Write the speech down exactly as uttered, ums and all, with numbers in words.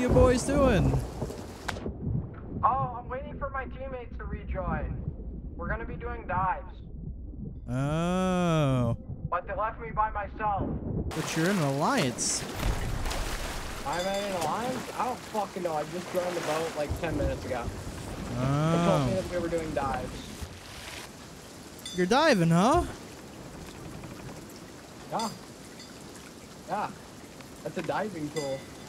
you boys doing? Oh, I'm waiting for my teammates to rejoin. We're gonna be doing dives. Oh. But they left me by myself. But you're in an alliance. I'm in an alliance? I don't fucking know. I just joined the boat like ten minutes ago. Oh. They told me that we were doing dives. You're diving, huh? Yeah. Yeah. That's a diving tool.